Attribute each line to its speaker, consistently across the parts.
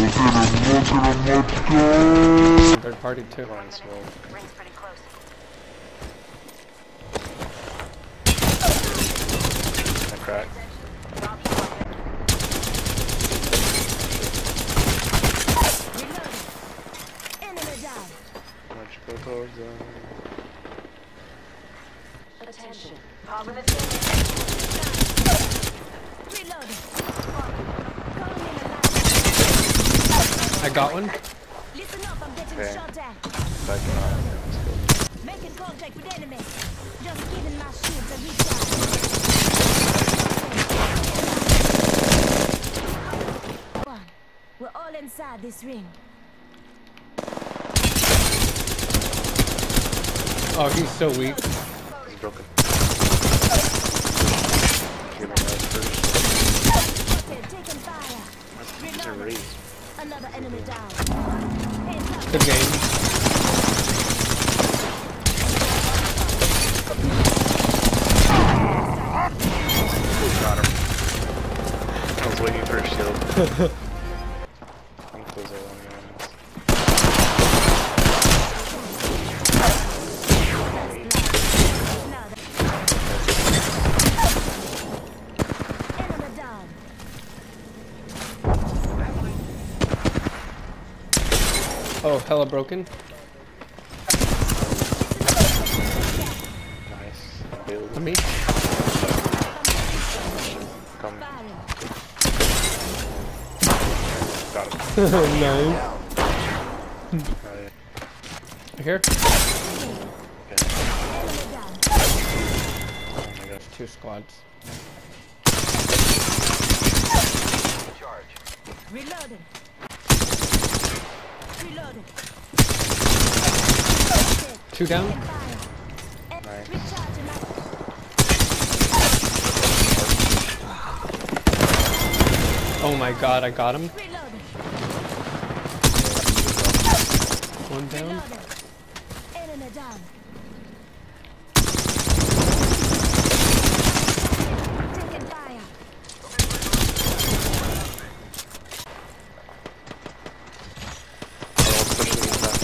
Speaker 1: Third party too.
Speaker 2: Rings pretty close.
Speaker 3: I cracked. Much go towards
Speaker 2: Attention.
Speaker 1: I got one.
Speaker 4: Listen up, I'm getting
Speaker 3: Okay.
Speaker 4: shot at.
Speaker 3: second round.
Speaker 4: Making contact with enemy. Just giving my shields a recharge. One. We're all inside this ring.
Speaker 1: Oh, he's so weak.
Speaker 3: He's broken. Give him that first.
Speaker 4: Okay, taking fire.
Speaker 3: He's a raise.
Speaker 4: Another enemy down. Hands up.
Speaker 1: Good game.
Speaker 3: Got him. I was waiting for a shield. I think those are one rounds.
Speaker 4: Enemy down.
Speaker 1: Oh, hella broken.
Speaker 3: Nice. Build.
Speaker 1: To me.
Speaker 3: Come.
Speaker 4: Firing.
Speaker 3: Got him.
Speaker 1: Nice. Here.
Speaker 3: Okay.
Speaker 4: Enemy down.
Speaker 3: Oh my gosh.
Speaker 1: Two squads.
Speaker 4: Reloading. Reloading.
Speaker 1: Two down.
Speaker 4: Fire.
Speaker 3: Nice.
Speaker 4: Recharging my
Speaker 1: Oh my god, I got him.
Speaker 4: reloading.
Speaker 1: One down.
Speaker 4: Reloading. Enemy down. Taking fire.
Speaker 3: I'll push these back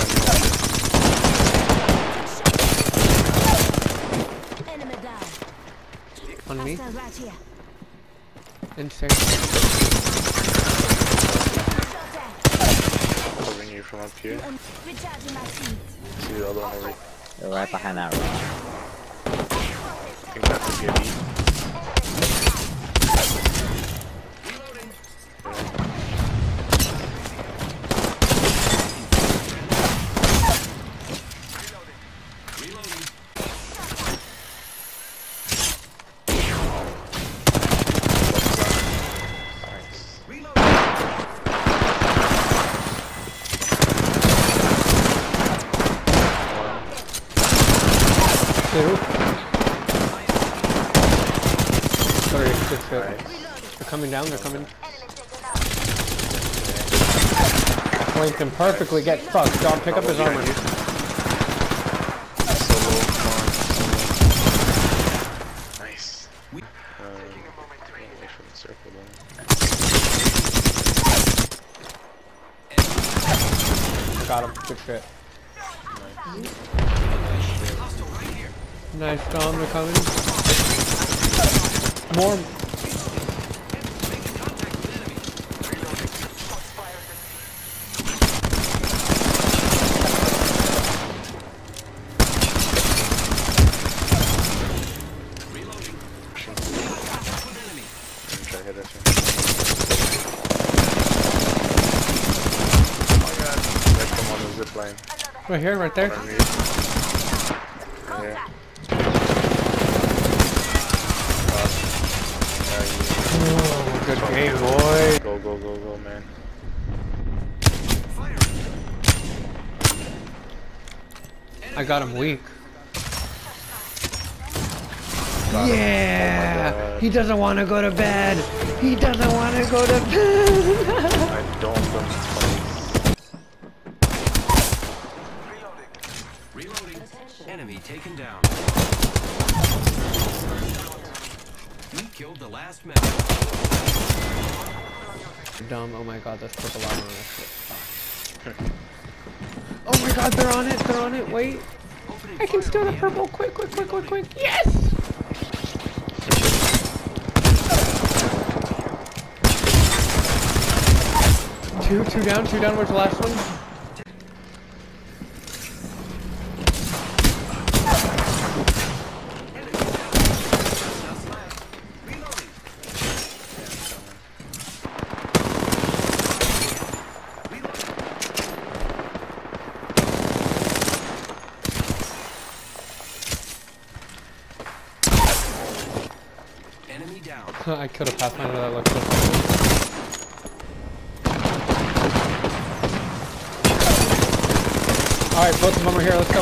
Speaker 3: on
Speaker 4: Enemy down.
Speaker 1: On me.
Speaker 4: Hostile right here.
Speaker 1: Insane.
Speaker 4: Shot at.
Speaker 3: you. Covering you from up here.
Speaker 4: Recharging my shields.
Speaker 3: See the other one over here.
Speaker 5: They're right behind that room.
Speaker 3: I think that's a good beat.
Speaker 1: Two. Sorry, good fit.
Speaker 3: Nice.
Speaker 1: They're coming down, they're coming. Flanked him perfectly, get fucked. John, pick up his armor.
Speaker 3: Solo, come on. Nice. Away from the circle then.
Speaker 1: Got him, good fit. Nice, Dom, they're coming. More.
Speaker 3: Try to hit us. Oh my god. Let's come on the zip line.
Speaker 1: Right here, right there.
Speaker 3: Underneath. Yeah.
Speaker 1: Oh, good game, boy.
Speaker 3: Go, go, go, go, man.
Speaker 1: I got him weak.
Speaker 3: Got him.
Speaker 1: Yeah!
Speaker 3: Oh my God.
Speaker 1: He doesn't want to go to bed. He doesn't want to go to bed.
Speaker 3: I don't think it's funny.
Speaker 6: Reloading. Enemy taken down. We killed the last member.
Speaker 1: Dumb. Oh my god, that's purple line on it. Oh my god, they're on it. They're on it. Wait. I can steal the purple. Quick, quick, quick, quick, quick. Yes! Two down. Where's the last one?
Speaker 6: Enemy down.
Speaker 1: I could have passed under that look so far. Alright, both of them are here, let's go.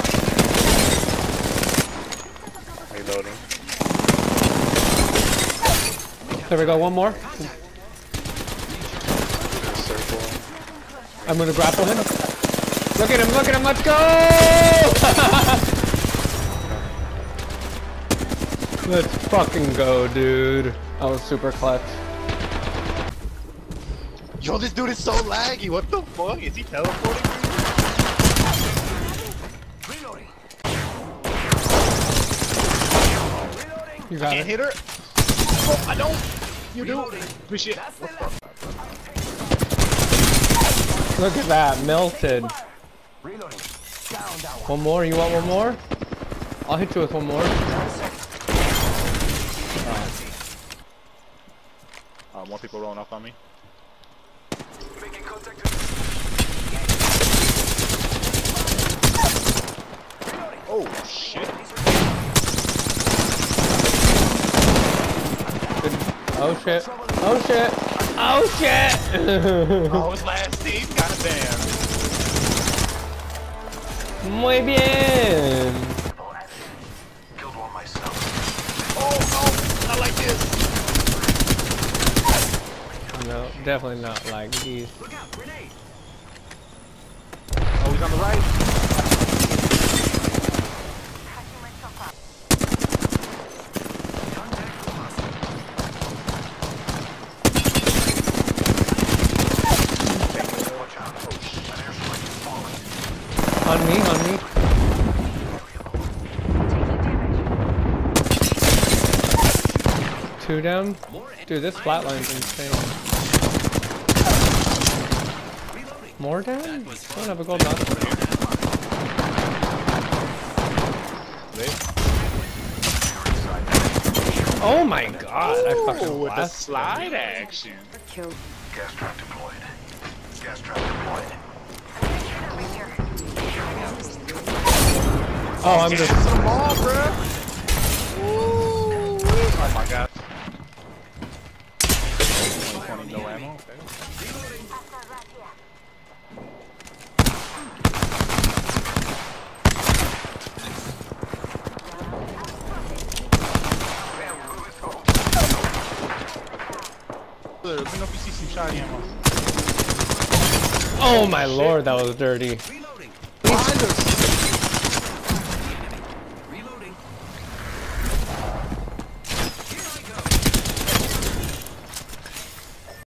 Speaker 3: Reloading.
Speaker 1: There we go, one more.
Speaker 3: Circle.
Speaker 1: I'm gonna grapple him. Look at him, let's go! Let's fucking go, dude. That was super clutch.
Speaker 3: Yo, this dude is so laggy. What the fuck? Is he teleporting?
Speaker 6: Reloading.
Speaker 1: You got
Speaker 3: Can't
Speaker 1: it.
Speaker 3: hit her. Oh, I don't. You do. Appreciate.
Speaker 1: Look at that, melted.
Speaker 6: Reloading. Down.
Speaker 1: One more, you want one more? I'll hit you with one more.
Speaker 3: More people rolling up on me.
Speaker 6: Making contact.
Speaker 3: Oh shit!
Speaker 1: Oh shit! Oh shit! Oh shit!
Speaker 3: Oh, his last team got a ban.
Speaker 1: Muy bien!
Speaker 6: Killed one myself.
Speaker 3: Oh no! Not like this.
Speaker 1: No, definitely not like these.
Speaker 6: Look out, grenade.
Speaker 3: Oh, he's on the right.
Speaker 6: Contact with hostile. Watch out. Oh shit. An airstrike is falling.
Speaker 1: On me. Two down. Dude, this flatline's insane. More down? I don't have a gold knot. Oh my god, I fucking
Speaker 3: With the
Speaker 1: blasted.
Speaker 3: slide action.
Speaker 6: Gas trap deployed. Gas trap deployed.
Speaker 1: Oh, I'm just.
Speaker 3: Some ball, bruh. Oh my god. 20 no ammo. Okay. Let me know if you see some shotty ammo.
Speaker 1: Oh my lord, that was dirty.
Speaker 6: Reloading.
Speaker 3: Behind us!